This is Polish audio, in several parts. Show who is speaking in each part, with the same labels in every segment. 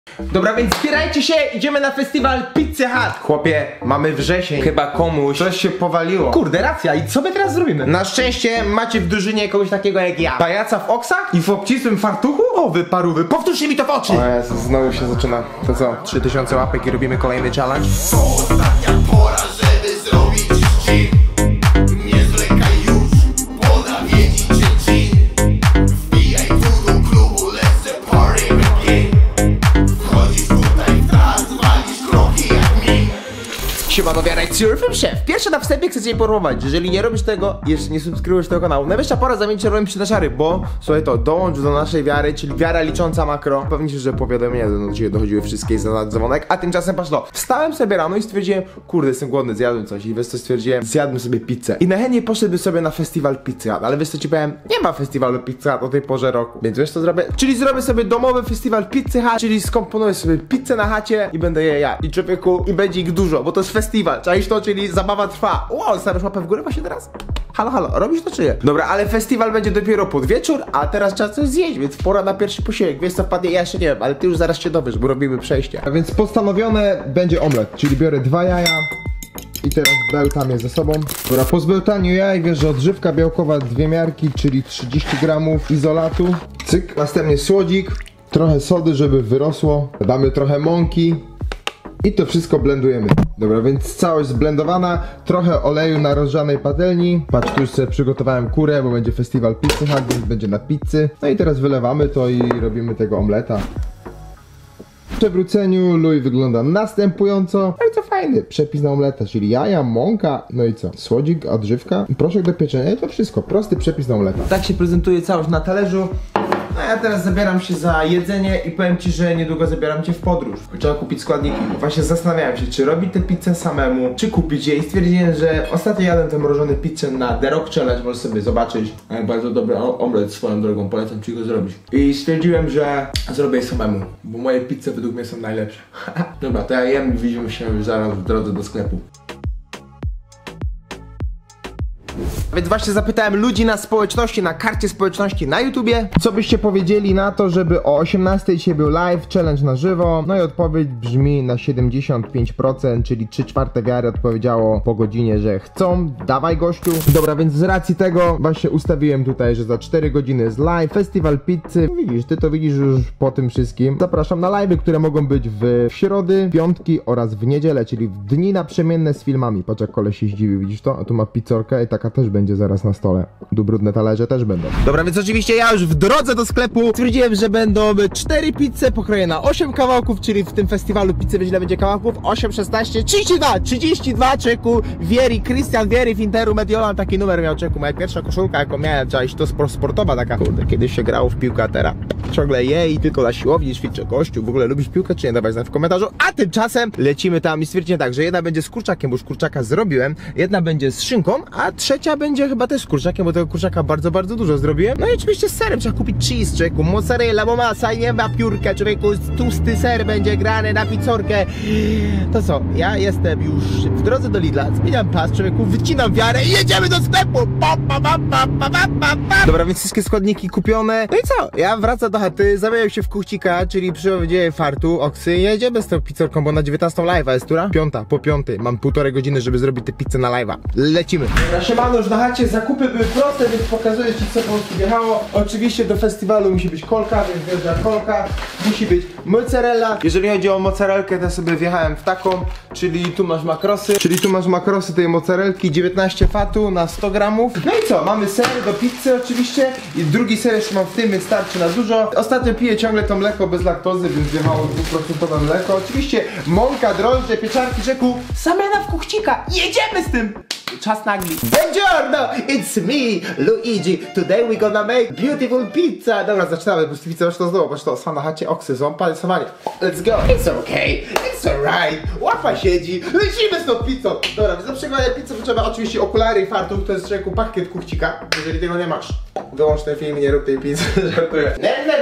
Speaker 1: Dobra, więc zbierajcie się, idziemy na festiwal Pizza Hut. Chłopie, mamy wrzesień. Chyba komuś coś się powaliło. Kurde, racja, i co my teraz zrobimy? Na szczęście macie w drużynie kogoś takiego jak ja. Pajaca w oksach i w obcisłym fartuchu? O, wy parówy, powtórzcie mi to w oczy! O Jezu, znowu się zaczyna. To co, 3000 łapek i robimy kolejny challenge?
Speaker 2: Ostatnia pora, żeby zrobić ci. Nie zwlekaj już, pora wiedzieć ci. Wbijaj tu do klubu, let's the party begin. Wchodzisz tutaj w trans, walisz kroki jak mi.
Speaker 1: Siemano, wiaraj, Surfem Chef. Pierwsze na wstępie chcę cię poinformować, jeżeli nie robisz tego, jeszcze nie subskrybujesz tego kanału, najwyższa pora zamienić rolę na szary, bo słuchaj to, dołącz do naszej wiary, czyli wiara licząca makro. Pewnie się, że powiadomienia do ciebie dochodziły wszystkie za dzwonek, a tymczasem patrz to. Wstałem sobie rano i stwierdziłem, kurde, jestem głodny, zjadłem coś i wiesz co stwierdziłem, zjadłem sobie pizzę. I najchętniej poszedłbym sobie na festiwal Pizza Hut, ale wiesz co ci powiem, nie ma festiwalu Pizza Hut o tej porze roku, więc wiesz co zrobię? Czyli zrobię sobie domowy festiwal Pizza Hut, czyli skomponuję sobie pizzę na chacie i będę je ja. I człowieku, i będzie ich dużo, bo to jest festiwal, czaisz to, czyli zabawa trwa. Wow, stawiasz łapę w górę właśnie teraz? Halo, halo, robisz to czy nie? Dobra, ale festiwal będzie dopiero pod wieczór, a teraz trzeba coś zjeść, więc pora na pierwszy posiłek. Wiesz co wpadnie? Ja jeszcze nie wiem, ale ty już zaraz się dowiesz, bo robimy przejście. A więc postanowione będzie omlet, czyli biorę 2 jaja i teraz bełtam je ze sobą. Dobra, po zbełtaniu jaj wiesz, że odżywka białkowa 2 miarki, czyli 30 gramów izolatu. Cyk, następnie słodzik, trochę sody, żeby wyrosło. Damy trochę mąki. I to wszystko blendujemy. Dobra, więc całość zblendowana. Trochę oleju na rozgrzanej patelni. Patrz, tu już sobie przygotowałem kurę, bo będzie festiwal Pizza Hut, więc będzie na pizzy. No i teraz wylewamy to i robimy tego omleta. W przewróceniu luj wygląda następująco. No i co fajny, przepis na omleta, czyli jaja, mąka, no i co? Słodzik, odżywka, proszek do pieczenia i to wszystko. Prosty przepis na omleta. Tak się prezentuje całość na talerzu. No ja teraz zabieram się za jedzenie i powiem ci, że niedługo zabieram cię w podróż. Trzeba kupić składniki. Właśnie zastanawiałem się, czy robić tę pizzę samemu, czy kupić je i stwierdziłem, że ostatnio jadłem tę mrożoną pizzę na The Rock Challenge, możesz sobie zobaczyć. Bardzo dobry omlet swoją drogą, polecam ci go zrobić. I stwierdziłem, że zrobię je samemu, bo moje pizze według mnie są najlepsze. Dobra, to ja jem i widzimy się już zaraz w drodze do sklepu. Więc właśnie zapytałem ludzi na społeczności, na karcie społeczności na YouTubie, co byście powiedzieli na to, żeby o 18 dzisiaj był live, challenge na żywo. No i odpowiedź brzmi na 75%, czyli 3/4 wiary odpowiedziało po godzinie, że chcą. Dawaj gościu. Dobra, więc z racji tego właśnie ustawiłem tutaj, że za 4 godziny jest live, festiwal pizzy. Widzisz, ty to widzisz już po tym wszystkim. Zapraszam na live'y, które mogą być w środy, piątki oraz w niedzielę, czyli w dni naprzemienne z filmami. Patrz jak koleś się zdziwił, widzisz to? A tu ma pizzorkę i taka też będzie zaraz na stole. Tu brudne talerze też będą. Dobra, więc oczywiście ja już w drodze do sklepu stwierdziłem, że będą 4 pizze pokroje na 8 kawałków, czyli w tym festiwalu pizzy ile będzie kawałków? 8, 16, 32 czeku, Vieri, Christian Vieri w Interu Mediolan, taki numer miał czeku, moja pierwsza koszulka jaką miałem, cześć, to sportowa taka, kurde, kiedyś się grało w piłkę, a teraz ciągle jej, tylko na siłowni, ćwiczę gościu, w ogóle lubisz piłkę czy nie? Dawaj znać w komentarzu, a tymczasem lecimy tam i stwierdziłem tak, że jedna będzie z kurczakiem, bo już kurczaka zrobiłem, jedna będzie z szynką, a trzecia będzie chyba też z kurczakiem, bo tego kurczaka bardzo dużo zrobiłem. No i oczywiście z serem trzeba kupić cheese, człowieku, mozzarella, bo masa, nie ma piórka, człowieku, tłusty ser będzie grany na pizzorkę. To co, ja jestem już w drodze do Lidla, zmieniam pas, człowieku, wycinam wiarę i jedziemy do sklepu. Dobra, więc wszystkie składniki kupione. No i co, ja wracam do chaty, zamieniam się w kuchcika, czyli przywodzieję fartu, oksy i jedziemy z tą pizzorką, bo na 19 live'a jest tura? 5, po 5, mam 1,5 godziny, żeby zrobić tę pizzę na live'a. Lecimy. Dobra, siemano, już na chacie, zakupy były proste, więc pokazuję ci, co po prostu wjechało. Oczywiście do festiwalu musi być kolka, więc wjeżdża kolka, musi być mozzarella. Jeżeli chodzi o mozzarellkę, to sobie wjechałem w taką, czyli tu masz makrosy tej mozzarellki, 19 fatu na 100 gramów. No i co, mamy ser do pizzy oczywiście i drugi ser jeszcze mam w tym, więc starczy na dużo. Ostatnio piję ciągle to mleko bez laktozy, więc wjechało 2% mleko. Oczywiście mąka, drożdże, pieczarki, rzeku, samiana w kuchcika, jedziemy z tym! Czas nagli. Buongiorno, it's me, Luigi. Today we gonna make beautiful pizza. Dobra, zaczynamy, bo pizza już to znowu, patrz to, sam na chacie, oksy, są, palisowanie. Let's go. It's okay, it's alright. Łapa siedzi, lecimy z tą pizzą. Dobra, za przeglądanie pizzy potrzeba oczywiście okulary i fartuch, to jest człowieku pakiet kuchcika. Jeżeli tego nie masz, wyłącz ten film i nie rób tej pizzy, żartuję.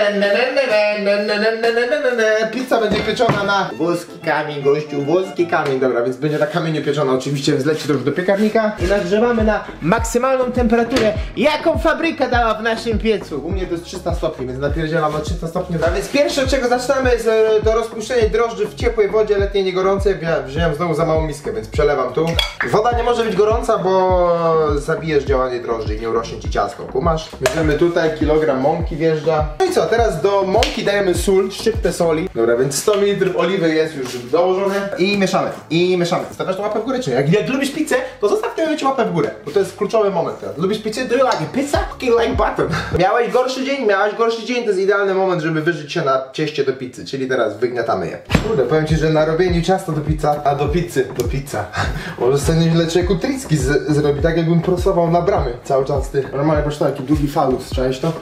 Speaker 1: Pizza będzie pieczona na włoski kamień, gościu, włoski kamień. Dobra, więc będzie na kamieniu pieczona, oczywiście zleci to już do piekarnika i nagrzewamy na maksymalną temperaturę, jaką fabryka dała w naszym piecu. U mnie to jest 300 stopni, więc napierdzielam na 300 stopni. A więc pierwsze, od czego zaczynamy, jest to rozpuszczenie drożdży w ciepłej wodzie, letniej nie gorącej. Wziąłem znowu za małą miskę, więc przelewam tu. Woda nie może być gorąca, bo zabijesz działanie drożdży i nie urośnie ci ciasto. Kumasz? Bierzemy tutaj kilogram mąki wjeżdża. No i co, teraz do mąki dajemy sól, szczyptę soli. Dobra, więc 100 ml oliwy jest już dołożone. I mieszamy, i mieszamy. Stawiasz tą łapę w górę, czy nie? Jak lubisz pizzę, to zostaw tę łapę w górę, bo to jest kluczowy moment teraz. Lubisz pizzę? Do you like pizza? Cooking like butter. Miałeś gorszy dzień, to jest idealny moment, żeby wyżyć się na cieście do pizzy, czyli teraz wygniatamy je. Kurde, powiem ci, że na robieniu ciasta do pizza, a do pizza. Może sobie nieźle człowieku tricki zrobi, tak jakbym prosował na bramy cały czas, ty. Normalnie proszę, taki długi falus, czaisz to?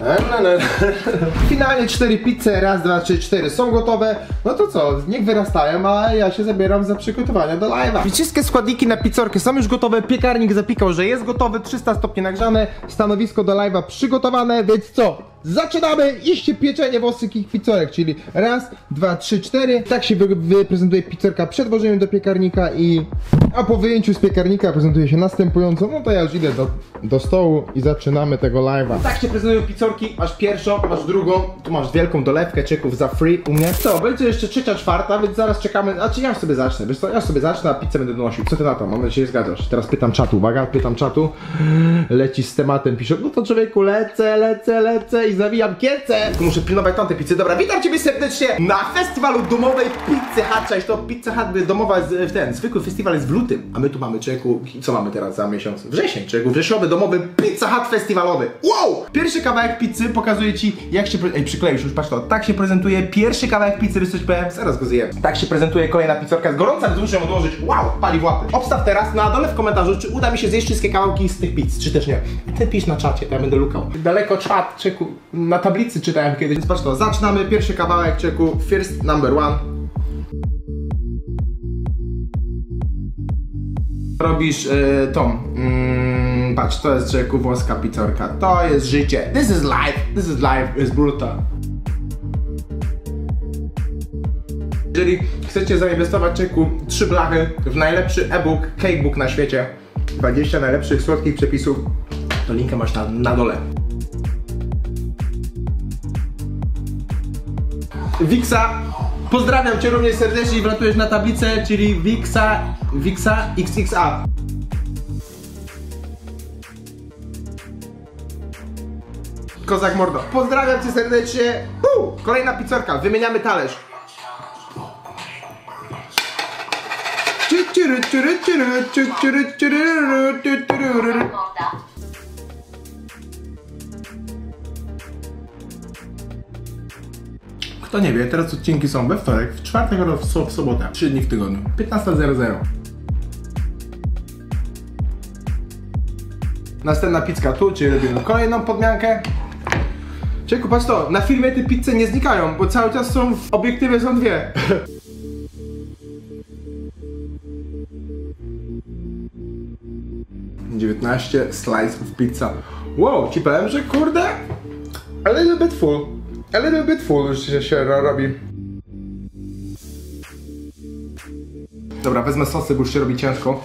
Speaker 1: Finalnie 4 pizze, raz, dwa, trzy, 4 są gotowe. No to co, niech wyrastają, a ja się zabieram za przygotowania do live'a. Wszystkie składniki na pizzorkę są już gotowe, piekarnik zapikał, że jest gotowy, 300 stopni nagrzane, stanowisko do live'a przygotowane, więc co? Zaczynamy iście pieczenie włosykich pizzorek, czyli raz, dwa, trzy, 4. Tak się prezentuje pizzorka przed włożeniem do piekarnika a po wyjęciu z piekarnika prezentuje się następująco. No to ja już idę do stołu i zaczynamy tego live'a. Tak się prezentują pizzorki, masz pierwszą, masz drugą, tu masz wielką dolewkę czeków za free u mnie. Co, będzie jeszcze trzecia, czwarta, więc zaraz czekamy, znaczy ja już sobie zacznę, wiesz co, ja już sobie zacznę, a pizzę będę donosił. Co ty na to? Mam nadzieję, że się zgadzasz. Teraz pytam czatu, uwaga, pytam czatu. Leci z tematem, pisze, no to człowieku lecę i zawijam kiece. Muszę pilnować tamte pizzy. Dobra, witam ciebie serdecznie na festiwalu domowej Pizzy Hut. Cześć, to Pizza Hut domowa jest zwykły festiwal jest w lutym, a my tu mamy, człowieku, co mamy teraz za miesiąc? Wrzesień, człowieku, wrześniowy domowy Pizza Hut festiwalowy. Wow! Pierwszy kawałek pizzy pokazuje ci, jak się, przykleisz już, patrz to, tak się prezentuje pierwszy kawałek pizzy, wiesz coś powiem? Zaraz go zjem. Tak się prezentuje kolejna pizzorka z gorąca, więc muszę ją odłożyć. Wow, pali w łapy. Obstaw teraz na dole w komentarzu, czy uda mi się zjeść wszystkie kawałki z tych pizz, czy też nie. I ty pisz na czacie, to ja będę lukał. Daleko czat, czeku, na tablicy czytałem kiedyś. Więc patrz to, zaczynamy pierwszy kawałek, czeku, first number one. Robisz patrz, to jest czeku włoska pizzorka, to jest życie. This is life, is brutal. Jeżeli chcecie zainwestować czeku 3 blachy w najlepszy e-book, cakebook na świecie, 20 najlepszych słodkich przepisów, to linkę masz na dole. Wiksa, pozdrawiam cię również serdecznie i wlatujesz na tablicę, czyli Wiksa XXA. Kozak mordo. Pozdrawiam cię serdecznie. Kolejna pizzorka, wymieniamy talerz. Kto nie wie, teraz odcinki są we wtorek, w czwartek oraz w sobotę. 3 dni w tygodniu. 15:00. Następna pizzka tu, czyli robimy kolejną podmiankę. Czeku, patrz to, na filmie te pizze nie znikają, bo cały czas są w obiektywie są 2. $19 slice of pizza. Wow, ci powiem, że kurde, a little bit full już się robi. Dobra, wezmę sosy, bo już się robi ciężko.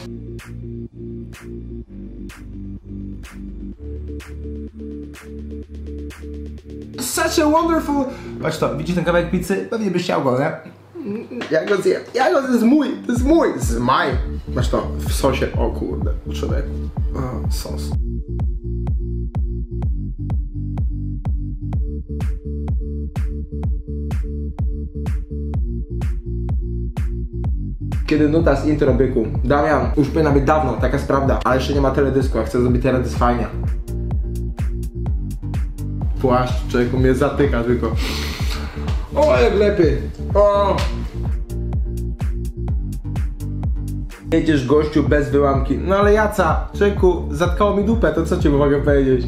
Speaker 1: Such a wonderful... Patrz to, widzisz ten kawałek pizzy? Pewnie byś chciał go, nie? Ja go zjem, to jest mój, to jest maj. Masz to w sosie, o kurde, człowiek. Sos. Kiedy nuta z intro byku. Damian, już powinna być dawno, taka jest prawda, ale jeszcze nie ma teledysku, ja chcę zrobić teledysk fajnie. Płaszcz, człowieku mnie zatyka tylko. O, jak lepiej. O. Jedziesz gościu bez wyłamki. No ale jaca, człowieku, zatkało mi dupę, to co ci mogę powiedzieć?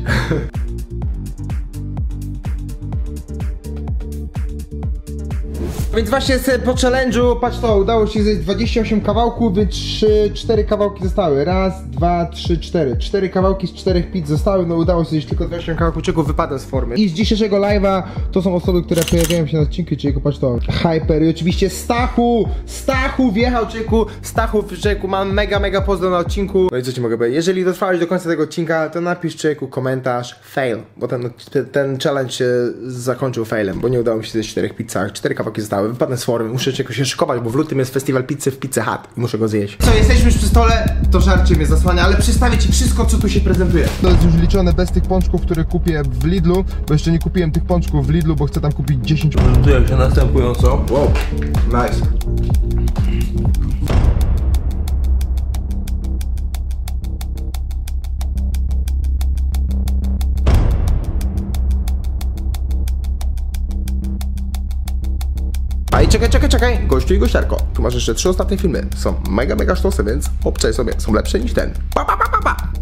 Speaker 1: Więc właśnie sobie po challenge'u, patrz to, udało się zjeść 28 kawałków, więc 4 kawałki zostały. Raz, 2, 3, 4. 4 kawałki z 4 pizz zostały, no udało się zjeść tylko 28 kawałków, wypadłem z formy. I z dzisiejszego live'a to są osoby, które pojawiają się na odcinku, czyli patrz to, Hyper i oczywiście Stachu wjechał, czeku, Stachu, mam mega pozdro na odcinku. No i co ci mogę powiedzieć, jeżeli dotrwałeś do końca tego odcinka, to napisz, czeku, komentarz fail, bo ten challenge się zakończył failem, bo nie udało mi się zjeść 4 pizzach, 4 kawałki zostały, wypadnę z formy, muszę jakoś się szykować, bo w lutym jest festiwal pizzy w Pizza Hut i muszę go zjeść. Co, jesteśmy już przy stole, to żarcie mnie zasłania, ale przedstawię ci wszystko, co tu się prezentuje. To jest już liczone bez tych pączków, które kupię w Lidlu, bo jeszcze nie kupiłem tych pączków w Lidlu, bo chcę tam kupić 10.
Speaker 3: Prezentuje się następująco.
Speaker 1: Wow, nice. A i czekaj, gościu i gościarko. Tu masz jeszcze 3 ostatnie filmy. Są mega sztosy, więc obczaj sobie. Są lepsze niż ten. Pa!